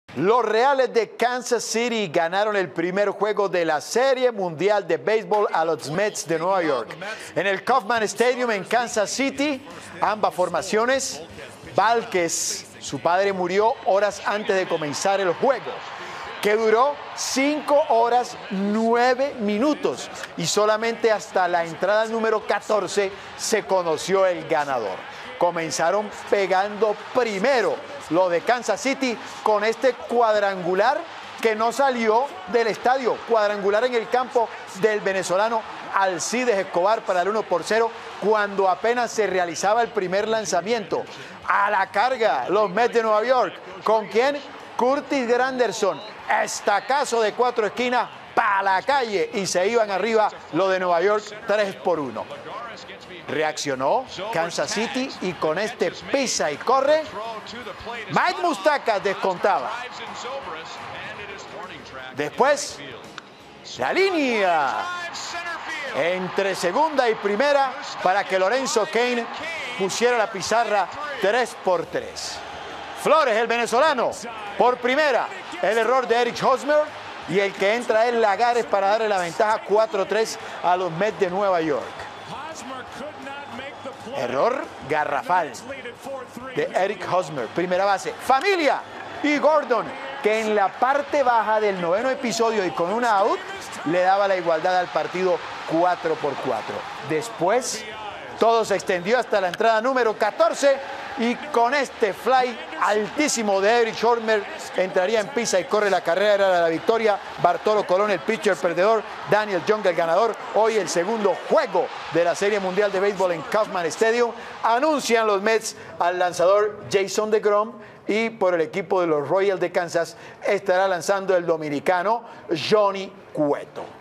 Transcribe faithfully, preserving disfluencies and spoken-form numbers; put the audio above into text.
Los Reales de Kansas City ganaron el primer juego de la Serie Mundial de Béisbol a los Mets de Nueva York. En el Kauffman Stadium en Kansas City, ambas formaciones, Vázquez, su padre, murió horas antes de comenzar el juego, que duró cinco horas nueve minutos y solamente hasta la entrada número catorce se conoció el ganador. Comenzaron pegando primero lo de Kansas City con este cuadrangular que no salió del estadio, cuadrangular en el campo del venezolano Alcides Escobar para el uno por cero cuando apenas se realizaba el primer lanzamiento. A la carga los Mets de Nueva York. ¿Con quién? Curtis Granderson, estacazo de cuatro esquinas para la calle y se iban arriba lo de Nueva York tres por uno. Reaccionó Kansas City y con este pisa y corre, Mike Moustakas descontaba. Después, la línea entre segunda y primera para que Lorenzo Cain pusiera la pizarra tres por tres. Flores, el venezolano, por primera, el error de Eric Hosmer y el que entra es Lagares para darle la ventaja cuatro tres a los Mets de Nueva York. Error garrafal de Eric Hosmer, primera base. Familia y Gordon, que en la parte baja del noveno episodio y con una out, le daba la igualdad al partido cuatro por cuatro. Después, todo se extendió hasta la entrada número catorce y con este fly altísimo de Eric Hosmer entraría en pisa y corre la carrera, era la victoria. Bartolo Colón, el pitcher perdedor, Daniel Young, el ganador. Hoy el segundo juego de la Serie Mundial de Béisbol en Kauffman Stadium. Anuncian los Mets al lanzador Jason deGrom y por el equipo de los Royals de Kansas estará lanzando el dominicano Johnny Cueto.